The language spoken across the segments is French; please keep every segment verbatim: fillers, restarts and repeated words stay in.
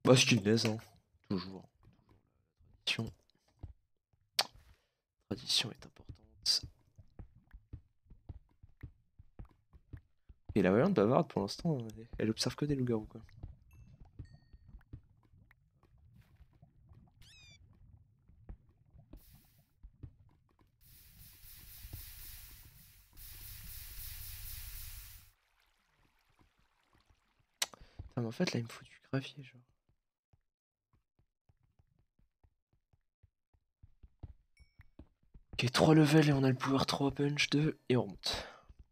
Bah, ce qu'il laisse, hein. Toujours. Tradition. Tradition est importante. Et la Wayland bavarde pour l'instant, elle, elle observe que des loups-garous quoi. Putain, mais en fait là il me faut du gravier genre. Ok, trois levels et on a le power trois punch deux et on remonte.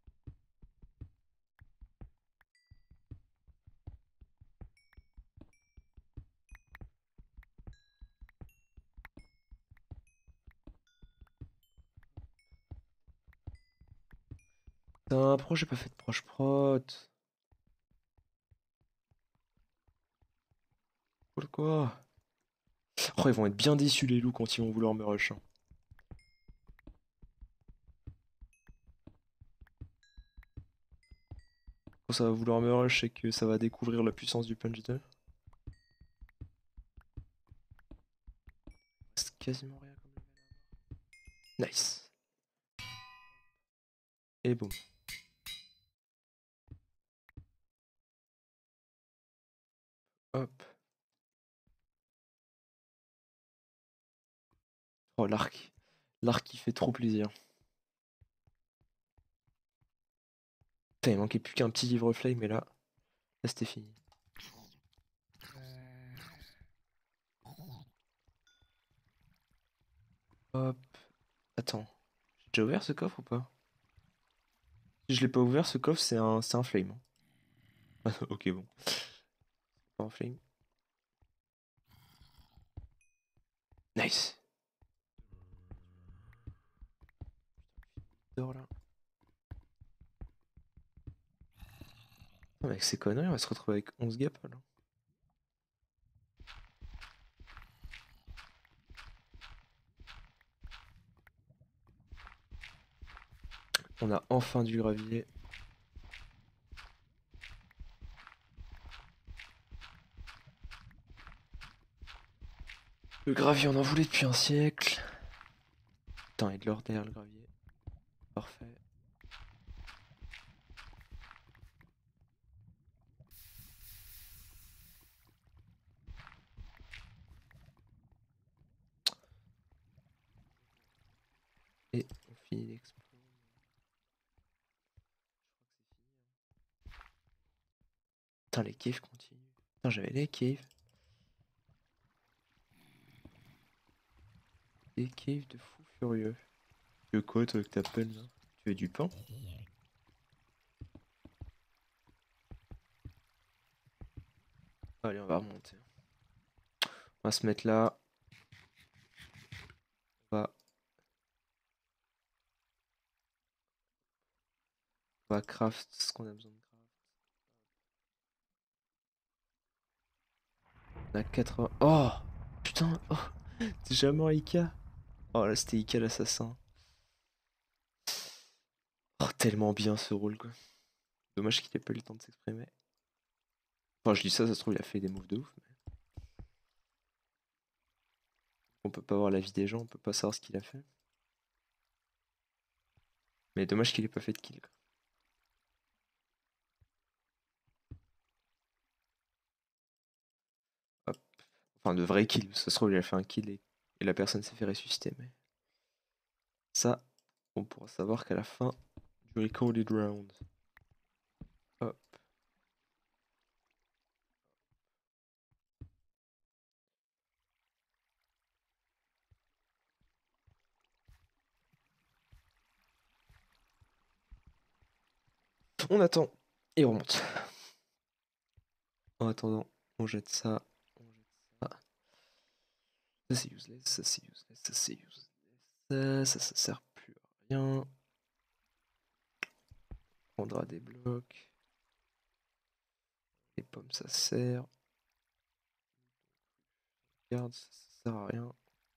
Putain, pourquoi j'ai pas fait de proche prot? Pourquoi? Oh, ils vont être bien déçus les loups quand ils vont vouloir me rush. Hein. Quand ça va vouloir me rush, c'est que ça va découvrir la puissance du punch deux. C'est quasiment rien comme level. Nice. Et boum. Hop. Oh l'arc. L'arc qui fait trop plaisir. Putain, il manquait plus qu'un petit livre flame mais là, là c'était fini. Hop. Attends. J'ai déjà ouvert ce coffre ou pas? Si je l'ai pas ouvert, ce coffre c'est un, c'est un flame. Hein. Ok bon. Pas un flame. Nice. Dors là. Non, mais avec ces conneries, on va se retrouver avec onze gaps là. On a enfin du gravier. Le gravier, on en voulait depuis un siècle. Putain, et de l'or derrière le gravier. Parfait. Et on finit l'explo. Putain, les caves continuent. Putain, j'avais les caves. Des caves de fou furieux. Tu veux quoi, toi, avec ta pelle là? Tu veux du pain? Allez, on va remonter. On va se mettre là. On va, on va craft ce qu'on a besoin de craft. On a quatre-vingts. Oh! Putain! Oh! T'es jamais en Ika? Oh là, c'était Ika l'assassin. Oh, tellement bien ce rôle, quoi. Dommage qu'il ait pas eu le temps de s'exprimer. Enfin, je dis ça, ça se trouve, il a fait des moves de ouf. Mais... on peut pas voir la vie des gens, on peut pas savoir ce qu'il a fait. Mais dommage qu'il ait pas fait de kill, quoi. Hop. Enfin, de vrais kills. Ça se trouve, il a fait un kill et, et la personne s'est fait ressusciter. Mais ça, on pourra savoir qu'à la fin du recorded round. Hop. On attend et on remonte. En attendant, on jette ça. On jette ça. Ça c'est useless, ça c'est useless, ça c'est useless. Ça, ça, ça sert plus à rien. On prendra des blocs. Les pommes ça sert. Regarde, ça, ça sert à rien.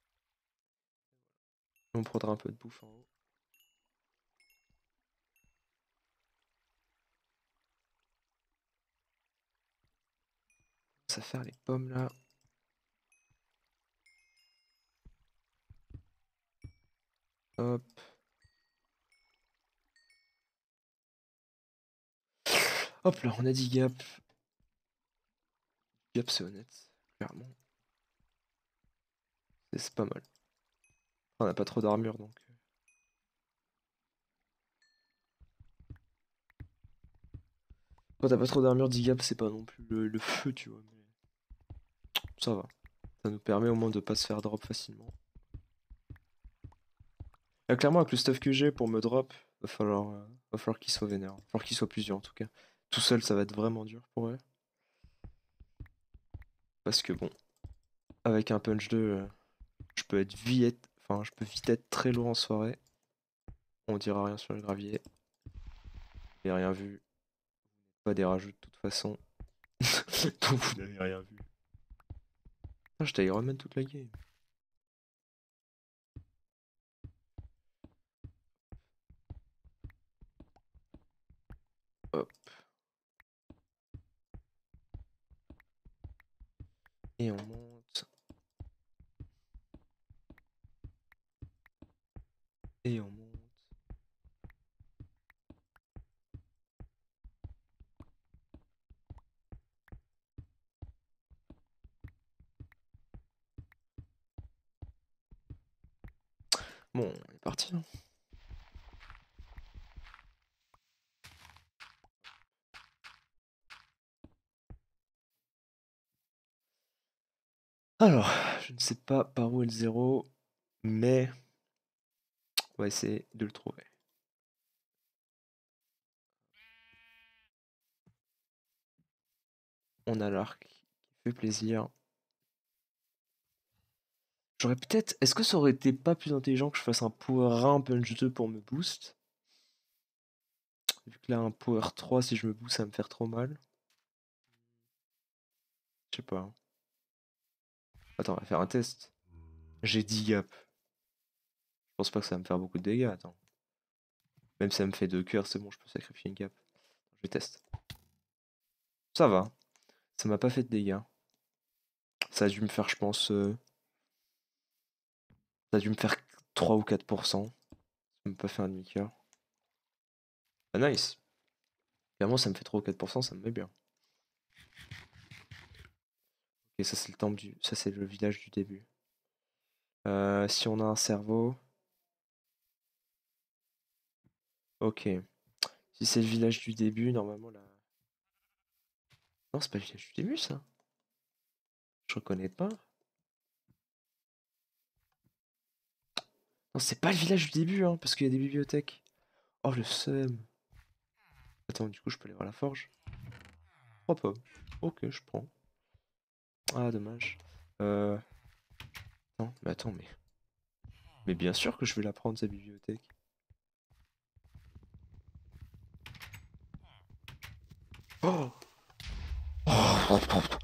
On prendra un peu de bouffe en haut. Ça faire les pommes là. Hop. Hop là, on a dit gap. Gap c'est honnête, clairement. C'est pas mal. On n'a pas trop d'armure donc. Quand t'as pas trop d'armure, dix gap c'est pas non plus le, le feu tu vois. Mais... ça va. Ça nous permet au moins de pas se faire drop facilement. Là, clairement avec le stuff que j'ai pour me drop, va falloir, euh, va falloir qu'il soit vénère. Va falloir qu'il soit plusieurs en tout cas. Tout seul ça va être vraiment dur pour eux. Parce que bon, avec un punch deux, euh, je peux être vite, enfin je peux vite être très lourd en soirée. On dira rien sur le gravier. J'ai rien vu. Pas des rajouts de toute façon. Donc vous n'avez rien vu. Ah, je t'ai Iron Man toute la game. Hop. Et on monte. Et on monte. Bon, on est parti. Hein. Alors, je ne sais pas par où est le zéro, mais on va essayer de le trouver. On a l'arc qui fait plaisir. J'aurais peut-être... Est-ce que ça aurait été pas plus intelligent que je fasse un power un punch deux pour me boost? Vu que là, un power trois, si je me boost, ça va me faire trop mal. Je sais pas. Attends, on va faire un test. J'ai dix gap. Je pense pas que ça va me faire beaucoup de dégâts, attends. Même si ça me fait deux cœurs, c'est bon, je peux sacrifier une gap. Je teste. Ça va. Ça m'a pas fait de dégâts. Ça a dû me faire, je pense... Euh... Ça a dû me faire trois ou quatre pour cent. Ça m'a pas fait un demi-cœur. Ah nice. Clairement, ça me fait trois ou quatre pour cent, ça me met bien. Ok, ça c'est le temple du... Ça c'est le village du début. Euh, si on a un cerveau... Ok. Si c'est le village du début, normalement là... Non, c'est pas le village du début, ça. Je reconnais pas. Non, c'est pas le village du début, hein, parce qu'il y a des bibliothèques. Oh, le seum. Attends, du coup, je peux aller voir la forge. Je crois pas. Ok, je prends. Ah, dommage. Euh... Non, mais attends, mais... Mais bien sûr que je vais la prendre, sa bibliothèque. Oh, oh,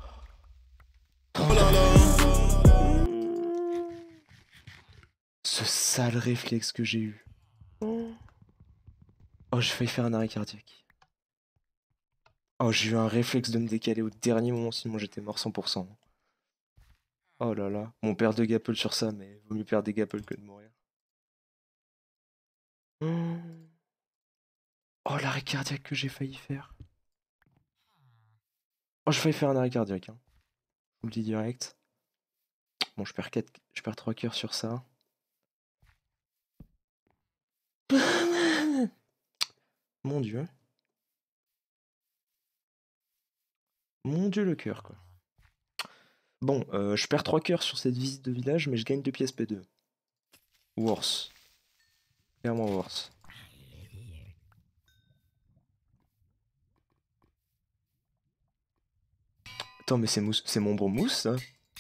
ce sale réflexe que j'ai eu. Oh, j'ai failli faire un arrêt cardiaque. Oh, j'ai eu un réflexe de me décaler au dernier moment, sinon j'étais mort cent pour cent. Oh là là, on perd deux gapples sur ça, mais vaut mieux perdre des gapples que de mourir. Oh, l'arrêt cardiaque que j'ai failli faire. Oh, j'ai failli faire un arrêt cardiaque. Hein. Je vous le dis direct. Bon, je perds quatre... je perds trois cœurs sur ça. Mon dieu. Mon dieu, le cœur, quoi. Bon, euh, je perds trois cœurs sur cette visite de village, mais je gagne deux pièces P deux. Worse. Clairement worse. Attends, mais c'est mousse... c'est mon bromousse, ça?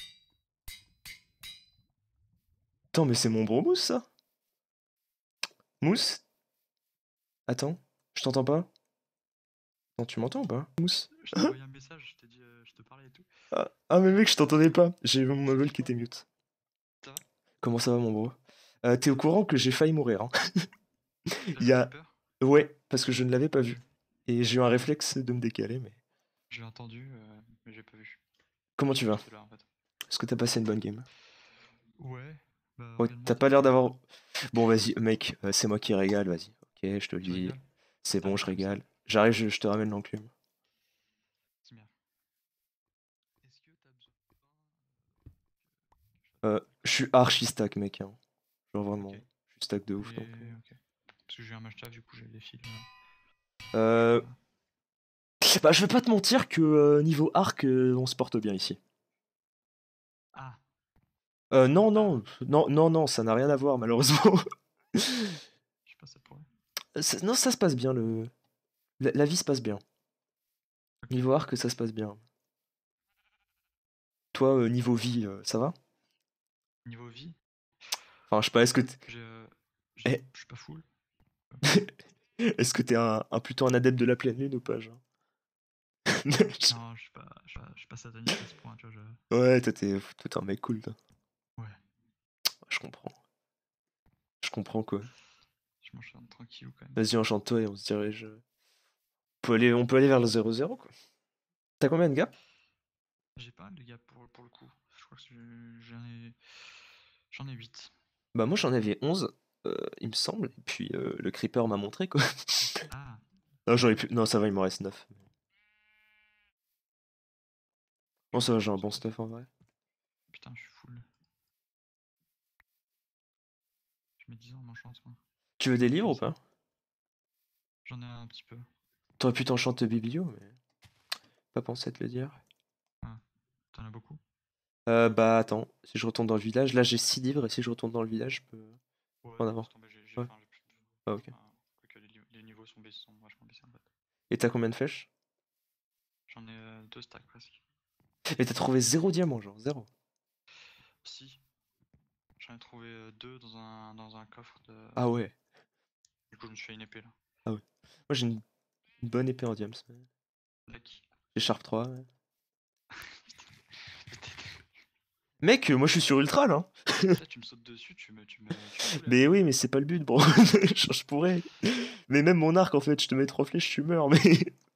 Attends, mais c'est mon bromousse, ça? Mousse? Attends, je t'entends pas? Non, tu m'entends ou pas? Mousse? Je t'ai envoyé un message, je t'ai dit, euh, je te parlais et tout. Ah, ah, mais mec, je t'entendais pas. J'ai mon mobile qui était mute. Ça va? Comment ça va, mon bro? euh, T'es au courant que j'ai failli mourir, hein? Il y T'as a... peur? Ouais, parce que je ne l'avais pas vu. Et j'ai eu un réflexe de me décaler, mais... J'ai entendu, euh, mais j'ai pas vu. Comment tu vas? J'étais là en fait. Est-ce que t'as passé une bonne game? Ouais, bah Ouais, honnêtement, t'as pas l'air d'avoir... Bon, vas-y, mec, euh, c'est moi qui régale, vas-y. Ok, je te le tu dis. rigoles? C'est bon, T'arrives je comme ça? régale. J'arrive, je, je te ramène l'enclume. C'est bien. Est-ce que t'as besoin de pain, Euh, je suis archi stack, mec. Hein. Genre vraiment, Ok. je suis stack de ouf. Donc, Et... Ok. Parce que j'ai un match taf, du coup j'ai des fils. euh... Voilà. euh, Bah, je vais pas te mentir que euh, niveau arc, euh, on se porte bien ici. Ah, Euh, non, ah, non, non, non, non, ça n'a rien à voir, malheureusement. je sais pas, ça pourrait. Ça- non, ça se passe bien, le... La, la vie se passe bien. Ok. Niveau arc, ça se passe bien. Toi, euh, niveau vie, euh, ça va? Niveau vie, Enfin, je sais pas, est-ce que t'es... j'ai, euh, j'ai- Eh, je suis pas full. est-ce que t'es un, un- plutôt un adepte de la pleine lune ou pas, genre? Non, je suis pas, je suis pas, je suis pas satanique à ce point, tu vois. Ouais, toi, t'es toi, t'es un mec cool, toi. Je... Ouais, Je comprends. Je comprends, quoi. je mange ça tranquille quand même. Vas-y, enchante-toi et on se dirige. On peut aller, on peut aller vers le zéro zéro, quoi. T'as combien de gars? J'ai pas les gars pour, pour le coup. Je crois que je- j'en ai, j'en ai huit. Bah, moi, j'en avais onze, euh, il me semble. Et puis, euh, le creeper m'a montré, quoi. Ah, Non, j'en ai ok. plus... Non, ça va, il m'en reste neuf. Ok, Bon, ça va, ok, j'ai un ça bon va. stuff, en vrai. Putain, je suis full. Je mets dix ans en enchante, moi. Tu veux des livres Comme ou ça. pas? J'en ai un petit peu. T'aurais pu t'enchanter biblio, mais... Pas pensé à te le dire. Ah, t'en as beaucoup? Euh, bah, attends. Si je retourne dans le village... Là, j'ai six livres, et si je retourne dans le village, je peux Ouais, en non, avoir. laisse tomber, j'ai, j'ai, Ouais. enfin, j'ai plus de... Ah, ok. Enfin, quoique les, li- les niveaux sont, baissés, sont vachement baissés en fait. Et t'as combien de flèches? J'en ai euh, deux stacks presque. Et t'as trouvé zéro diamant, genre, zéro. Si, j'en ai trouvé euh, deux dans un, dans un coffre de... Ah ouais. Du coup, je me suis fait une épée là. Ah ouais. Moi, j'ai une... une bonne épée en diams. Ouais. Lucky. J'ai Sharp trois, ouais. Putain. Mec, euh, moi, je suis sur Ultra, là. Hein. Là, tu me sautes dessus, tu me, tu me, tu me soulèves. Mais oui, mais c'est pas le but, bro. Genre, je pourrais. Mais même mon arc, en fait, je te mets trois flèches, tu meurs, mais...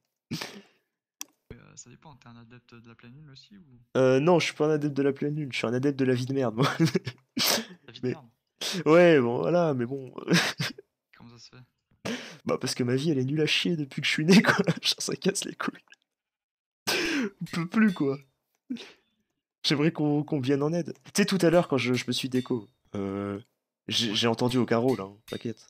Euh, ça dépend, t'es un adepte de la pleine lune aussi ou... Euh, non, je suis pas un adepte de la pleine lune, je suis un adepte de la vie de merde, moi. La vie de Mais... merde? Ouais, bon, voilà, mais bon... Comment ça se fait? Bah, parce que ma vie, elle est nulle à chier depuis que je suis né, quoi. Genre, ça casse les couilles. On peut plus, quoi. J'aimerais qu'on qu'on vienne en aide. Tu sais, tout à l'heure, quand je, je me suis déco, euh, j'ai Ouais. j'ai entendu aucun rôle, hein, t'inquiète.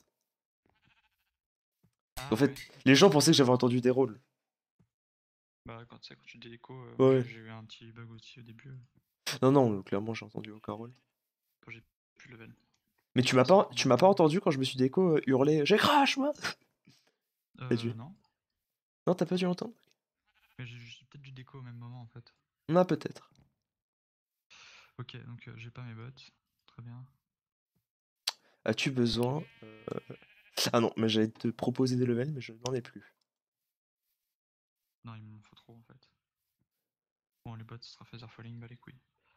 En Ah fait, ouais. les gens pensaient que j'avais entendu des rôles. Bah quand tu sais, quand tu déco, euh, moi Ouais. j'ai j'ai eu un petit bug aussi au début, euh, Non, non, clairement, j'ai entendu aucun rôle. quand j'ai plus level. Mais tu Ah m'as ça pas, dépend tu des m'as pas fois. entendu quand je me suis déco euh, hurler «J'ai crash, moi!» T'as Euh dû. non. Non, t'as pas dû l'entendre? Mais j'ai j'ai peut-être du déco au même moment en fait. Non, peut-être. Ok, donc euh, j'ai pas mes bottes. Très bien. As-tu besoin... euh, Ah non, mais j'allais te proposer des levels, mais je n'en ai plus. Non, il m'en faut trop en fait. Bon, les bottes, ce sera Feather Falling, bah les couilles.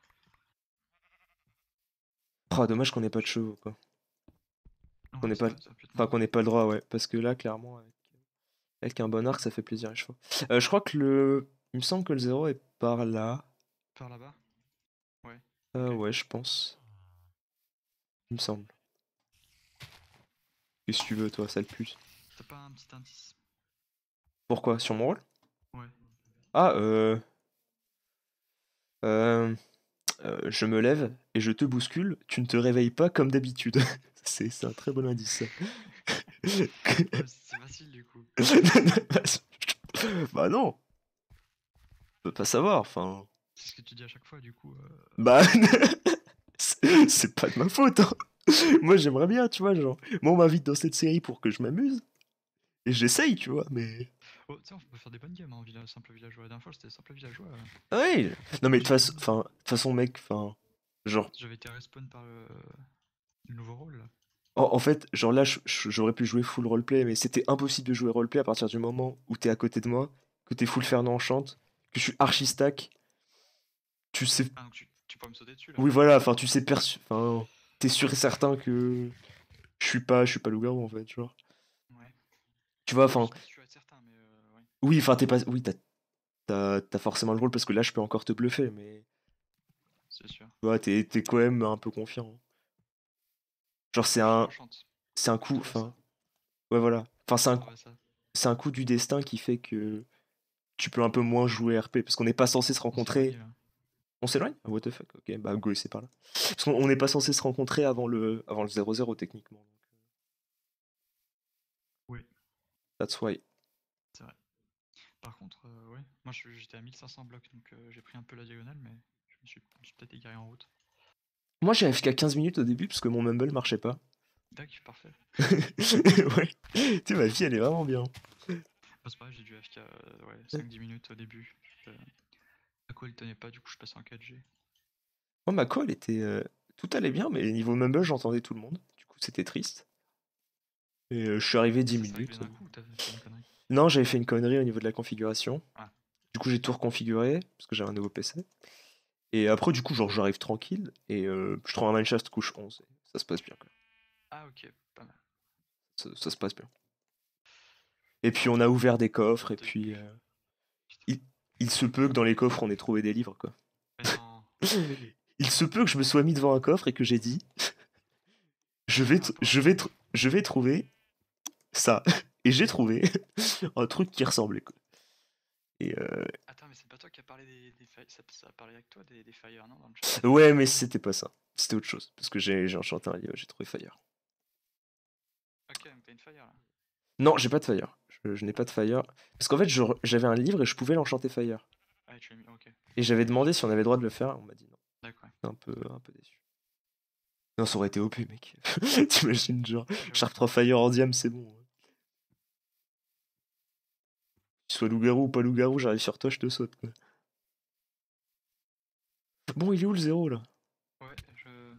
Oh, dommage qu'on ait pas de chevaux, quoi. Qu'on Ouais, ait c'est pas... vrai, ça va être Enfin, marrant. qu'on ait pas le droit, ouais. Parce que là, clairement, avec, avec un bon arc, ça fait plaisir les chevaux. Euh, je crois que le... Il me semble que le zéro est par là. Par là-bas? Ouais, Euh, ok. ouais, je pense. Il me semble. Qu'est-ce que tu veux, toi, sale pute? T'as pas un petit indice? Pourquoi? Sur mon rôle? Ouais. Ah, euh... euh... euh, je me lève et je te bouscule, tu ne te réveilles pas comme d'habitude. C'est c'est un très bon indice, ça. Ouais, c'est facile du coup. Bah non, on peut pas savoir, enfin... C'est ce que tu dis à chaque fois du coup. euh, Bah... c'est c'est pas de ma faute, hein. Moi, j'aimerais bien, tu vois, genre... Moi, on m'invite dans cette série pour que je m'amuse. Et j'essaye, tu vois, mais... Oh, tu sais, on peut faire des bonnes games en villa- simple villageois. La dernière fois, c'était simple villageois. euh, Ah ouais. Non, mais de toute J'ai- façon, enfin, de toute façon, mec, enfin... Genre... J'avais été respawn par le... le nouveau rôle là. En, en fait, genre là, je- je- j'aurais pu jouer full roleplay, mais c'était impossible de jouer roleplay à partir du moment où t'es à côté de moi, que t'es full Fernand Enchante, que je suis archi stack. Tu sais... Ah, donc tu, tu peux me sauter dessus là. Oui, voilà, enfin, tu sais perçu... Enfin, t'es sûr et certain que... Je suis pas, je suis pas loup-garou, en fait, genre. Ouais. Tu vois, Je enfin... suis pas sûr à être certain, mais euh, ouais. Oui, enfin, t'es pas... Oui, t'as... t'as t'as forcément le rôle parce que là, je peux encore te bluffer, mais C'est sûr. tu vois, t'es t'es quand même un peu confiant. Genre, c'est Je un, l'enchante. c'est un J'ai coup, trouvé ça. enfin, ouais, voilà. Enfin, c'est J'ai un, trouvé ça. c'est un coup du destin qui fait que tu peux un peu moins jouer R P parce qu'on n'est pas censé se On s'est éloigné rencontrer. là. On s'éloigne? Ah, what the fuck? Ok, bah go, c'est par là. Parce qu'on on n'est pas censé se rencontrer avant le, avant le zéro zéro techniquement. Oui, That's why. c'est vrai. Par contre, euh, ouais, moi je- j'étais à mille cinq cents blocs donc euh, j'ai pris un peu la diagonale, mais je me suis, je me suis peut-être égaré en route. Moi, j'ai F K quinze minutes au début parce que mon mumble marchait pas. Tac, parfait. Ouais. Tu sais, ma vie, elle est vraiment bien. Bah, c'est pareil, j'ai dû F K euh, ouais, cinq dix minutes au début. Euh, la call tenait pas, du coup je passe en quatre G. Moi, ma call était. euh, Tout allait bien, mais niveau mumble, j'entendais tout le monde. Du coup, c'était triste. Et euh, je suis arrivé dix Ça s'est réglé minutes. d'un coup ou t'as fait une connerie? Non, j'avais fait une connerie au niveau de la configuration. Ah, Du coup, j'ai tout reconfiguré parce que j'avais un nouveau P C. Et après, du coup, genre, j'arrive tranquille et euh, je trouve un Mineshaft couche onze. Et ça se passe bien, quoi. ah ok, pas mal. Ça, ça se passe bien. Et puis, on a ouvert des coffres et Au puis. début, euh, putain. il, il se peut que dans les coffres, on ait trouvé des livres, quoi. Mais non, Il se peut que je me sois mis devant un coffre et que j'ai dit je quel vais, tr- rapport? je vais, tr- je vais trouver ça. Et j'ai trouvé un truc qui ressemblait, quoi. Et euh, Attends, mais c'est pas toi qui a parlé des, des fires, ça, ça a parlé avec toi des, des fires, non, dans le chat? ouais, mais c'était pas ça. C'était autre chose. Parce que j'ai j'ai enchanté un livre, j'ai trouvé Fire. Ok, donc t'as une fire là. Non, j'ai pas de Fire. Je, je n'ai pas de Fire. Parce qu'en fait, je re- j'avais un livre et je pouvais l'enchanter Fire. Ah, tu l'as mis, ok. Et j'avais demandé si on avait le droit de le faire. On m'a dit non. D'accord. J'étais un peu, un peu déçu. Non, ça aurait été O P, mec. T'imagines, genre, J'avoue. Sharp trois Fire en diam, c'est bon. Tu sois loup-garou ou pas loup-garou, j'arrive sur toi, je te saute, quoi. Bon, il est où le zéro, là? Ouais, je.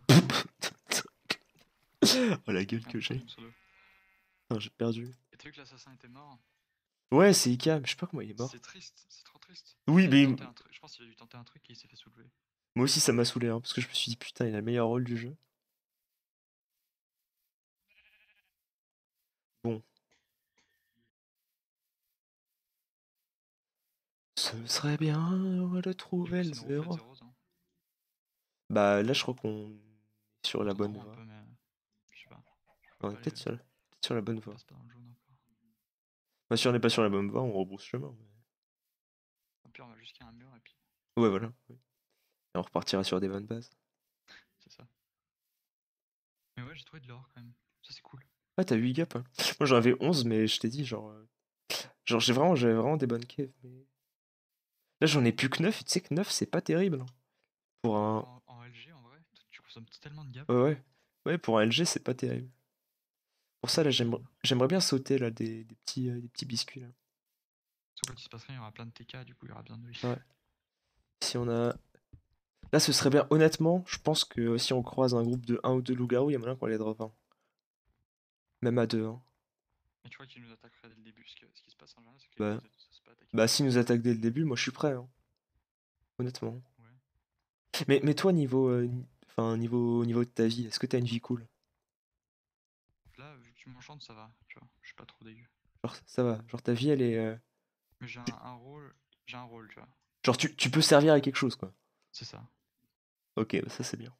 Oh, la gueule Un que peu j'ai. mon pseudo. Putain, j'ai perdu. Et t'as vu que l'assassin était mort? Ouais, c'est Ika, mais je sais pas comment il est mort. C'est triste, c'est trop triste. Oui, Il a dû mais tenter un truc. Je pense qu'il a dû tenter un truc et il s'est fait soulever. moi aussi, ça m'a saoulé, hein, parce que je me suis dit, putain, il a le meilleur rôle du jeu. Bon. Ce serait bien de Du coup, trouver le c'est une refaite zéro. zéro, hein. Bah, là, je crois qu'on est sur On la tourne en bonne rond un voie. peu, mais. Je sais pas. Je vois On est pas les. peut-être sur, la... peut-être sur la bonne On voie. passe pas dans le jaune encore. Bah, si on n'est pas sur la bonne voie, on rebrousse chemin. mais- Au pire, on va jusqu'à un mur et puis. Ouais, voilà. Oui. Et on repartira sur des bonnes bases. C'est ça. Mais ouais, j'ai trouvé de l'or quand même. Ça, c'est cool. Ah, t'as huit gaps, hein. Moi, j'en avais onze, mais je t'ai dit, genre. euh, Genre, j'ai vraiment, j'avais vraiment des bonnes caves. Mais... Là, j'en ai plus que neuf, et tu sais que neuf, c'est pas terrible, hein. Pour un. En, en L G, en vrai, t- tu consommes tellement de gap. Ouais, ouais. Ouais, pour un L G, c'est pas terrible. Pour ça, là, j'aimerais j'aimerais bien sauter, là, des, des petits, euh, des petits biscuits, là. Sauf quand il se passe rien, il y aura plein de T K, du coup, il y aura bien de vie. Ouais. Si on a. Là, ce serait bien. Honnêtement, je pense que si on croise un groupe de un ou deux loups-garous, il y a moyen qu'on les drop, hein. Même à deux, hein. Mais tu vois qu'il nous attaquerait dès le début. Ce, que- ce qui se passe en général, c'est qu'ils Bah, nous se pas attaquer bah dès le s'ils début. nous attaquent dès le début, moi je suis prêt, hein. Honnêtement. Ouais. Mais, mais toi, niveau, euh, ni- enfin, niveau, niveau de ta vie, est-ce que t'as une vie cool? Là, vu que tu m'enchantes, ça va, tu vois. Je suis pas trop dégueu. Genre, ça va. Genre, ta vie, elle est. euh, Mais j'ai un, un rôle, j'ai un rôle, tu vois. Genre, tu, tu peux servir à quelque chose, quoi. C'est ça. Ok, bah ça c'est bien.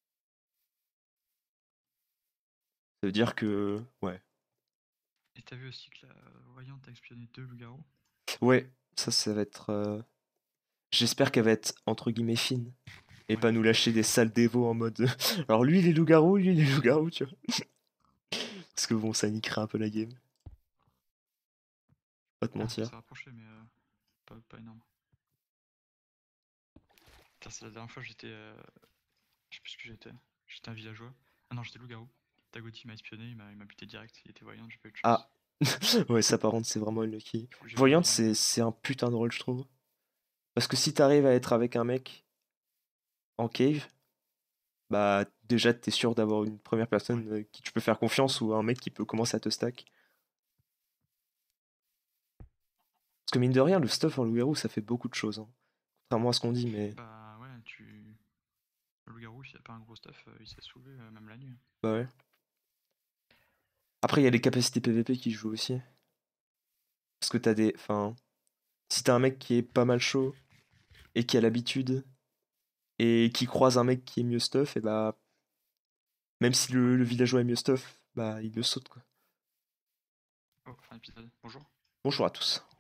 Ça veut dire que. Ouais. Et t'as vu aussi que la voyante a espionné deux loups-garous? Ouais, ça, ça va être. euh, J'espère qu'elle va être entre guillemets fine. Et Ouais. pas nous lâcher des sales dévots en mode. Alors lui, les loups-garous, lui, les loups-garous, tu vois. Parce que bon, ça niquerait un peu la game. Pas te Ah, on mentir. s'est rapproché, mais euh, pas, pas énorme. Putain, c'est la dernière fois que j'étais. Euh... Je sais plus ce que j'étais. J'étais un villageois. Ah non, j'étais loup-garou. Tagoti m'a espionné, il m'a il m'a buté direct. Il était voyant, j'ai pas eu de chance. Ah. Ouais, ça par contre, c'est vraiment unlucky. Du coup, j'ai Voyante, abandonné. c'est c'est un putain de rôle, je trouve. Parce que si t'arrives à être avec un mec en cave, bah déjà t'es sûr d'avoir une première personne Ouais. euh, qui tu peux faire confiance ou un mec qui peut commencer à te stack. Parce que mine de rien, le stuff en loup-garou, ça fait beaucoup de choses, hein. Contrairement à ce qu'on dit, mais Bah ouais, tu. Le loup-garou, s'il y a pas un gros stuff, euh, il s'est soulevé euh, même la nuit. bah ouais. Après, il y a les capacités P V P qui jouent aussi. Parce que t'as des. Enfin. Si t'as un mec qui est pas mal chaud et qui a l'habitude et qui croise un mec qui est mieux stuff, et bah même si le, le villageois est mieux stuff, bah il le saute quoi. Oh, fin d'épisode. Bonjour. Bonjour à tous.